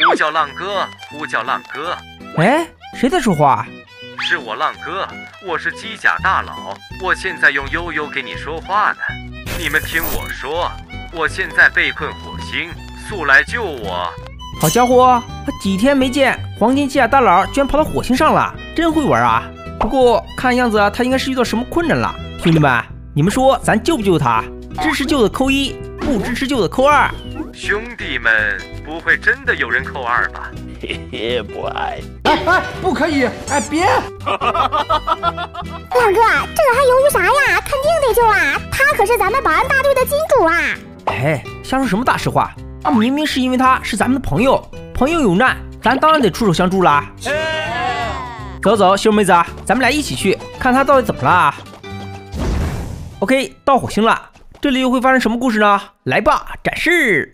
呼叫浪哥，呼叫浪哥。 哎，谁在说话？ 是我浪哥，我是机甲大佬，我现在用悠悠给你说话呢。你们听我说，我现在被困火星，速来救我！ 好家伙，几天没见，黄金机甲大佬居然跑到火星上了，真会玩啊！不过看样子他应该是遇到什么困难了。兄弟们，你们说咱救不救他？支持救的扣1，不支持救的扣2。 兄弟们，不会真的有人扣2吧？ 嘿嘿，不爱。 哎，不可以！哎，别！ 浪哥，这还犹豫啥呀？肯定得救啊！他可是咱们保安大队的金主啊！ 哎，瞎说什么大实话？明明是因为他是咱们的朋友，朋友有难，咱当然得出手相助啦。走走，秀妹子，咱们俩一起去看他到底怎么了。OK， 到火星了，这里又会发生什么故事呢？来吧，展示！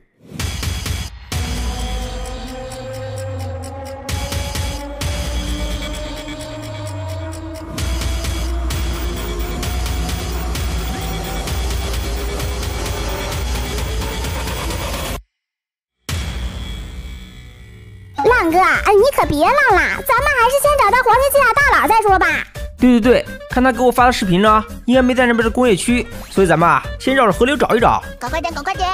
浪哥，你可别浪了，咱们还是先找到黄金机甲大佬再说吧。 对，看他给我发的视频呢，应该没在那边的工业区，所以咱们先绕着河流找一找。 搞快点，搞快点！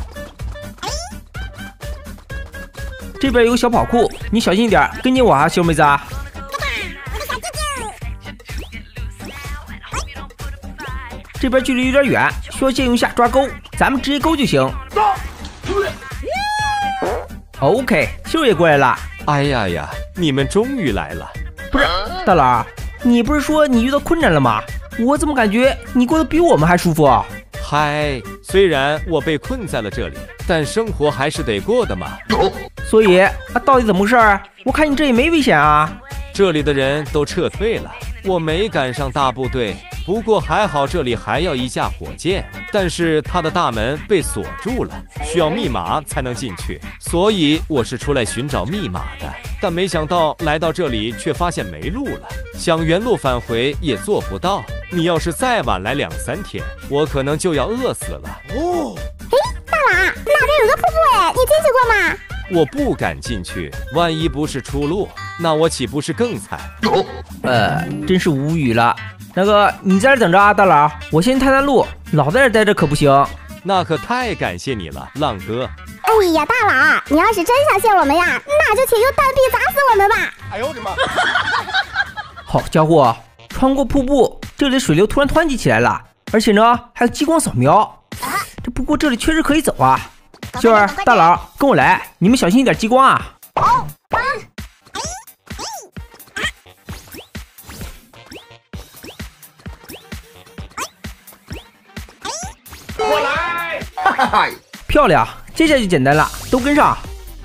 这边有个小跑库，你小心一点，跟紧我啊，小妹子。这边距离有点远，需要借用一下抓钩，咱们直接钩就行。OK， 秀也过来了。 哎呀呀，你们终于来了！ 不是，大佬，你不是说你遇到困难了吗？我怎么感觉你过得比我们还舒服啊？ 嗨，虽然我被困在了这里，但生活还是得过的嘛。 所以到底怎么回事？我看你这也没危险啊。 这里的人都撤退了，我没赶上大部队。不过还好，这里还要一架火箭，但是它的大门被锁住了，需要密码才能进去，所以我是出来寻找密码的。但没想到来到这里却发现没路了，想原路返回也做不到。你要是再晚来2、3天，我可能就要饿死了。 哦，大佬，那边有个瀑布哎，你进去过吗？ 我不敢进去，万一不是出路，那我岂不是更惨？ 真是无语了。那个，你在这等着啊，大佬，我先探探路，老在这待着可不行。 那可太感谢你了，浪哥。 哎呀，大佬，你要是真想谢我们呀，那就请用弹币砸死我们吧！ 哎呦我的妈！ 好家伙，穿过瀑布，这里的水流突然湍急起来了，而且呢还有激光扫描。不过这里确实可以走啊。秀儿，大佬，跟我来，你们小心一点激光啊。 我来！哈哈， 漂亮，接下来就简单了，都跟上。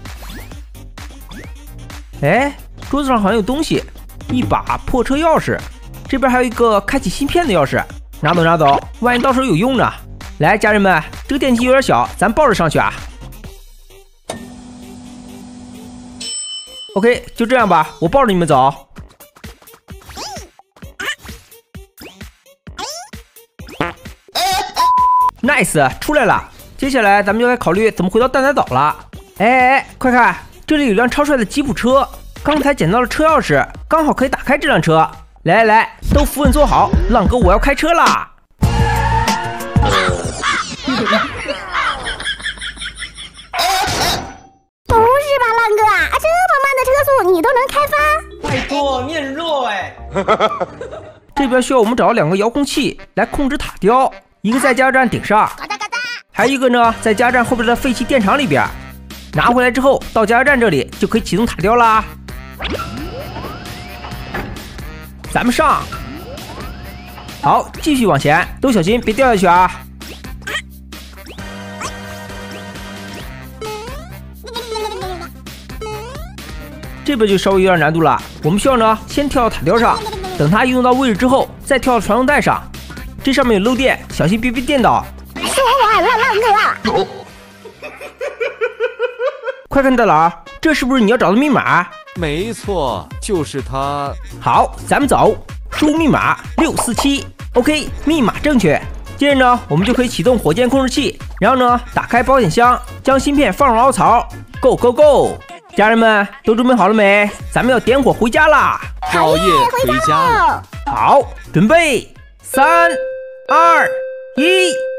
哎，桌子上好像有东西，一把破车钥匙，这边还有一个开启芯片的钥匙，拿走拿走，万一到时候有用呢。来，家人们，这个电梯有点小，咱抱着上去啊。OK， 就这样吧，我抱着你们走。Nice， 出来了。接下来咱们就该考虑怎么回到蛋仔岛了。哎，快看，这里有辆超帅的吉普车，刚才捡到了车钥匙，刚好可以打开这辆车。来，都扶稳坐好，浪哥我要开车啦！ 不是吧，浪哥啊，这么慢的车速你都能开发？ 拜托，你很弱哎。这边需要我们找到2个遥控器来控制塔吊，一个在加油站顶上，还有一个呢在加油站后边的废弃电厂里边。拿回来之后到加油站这里就可以启动塔吊啦。咱们上，好，继续往前，都小心别掉下去啊。这边就稍微有点难度了，我们需要呢先跳到塔吊上，等它移动到位置之后再跳到传送带上，这上面有漏电，小心别被电到。 说我浪哥， 快看大佬，这是不是你要找的密码？ 没错，就是它。 好，咱们走，输入密码647 ，OK， 密码正确。接着呢，我们就可以启动火箭控制器，然后呢打开保险箱，将芯片放入凹槽 ，Go Go Go！ 家人们都准备好了没？咱们要点火回家啦！ 熬夜回家了。 好，准备，3、2、1。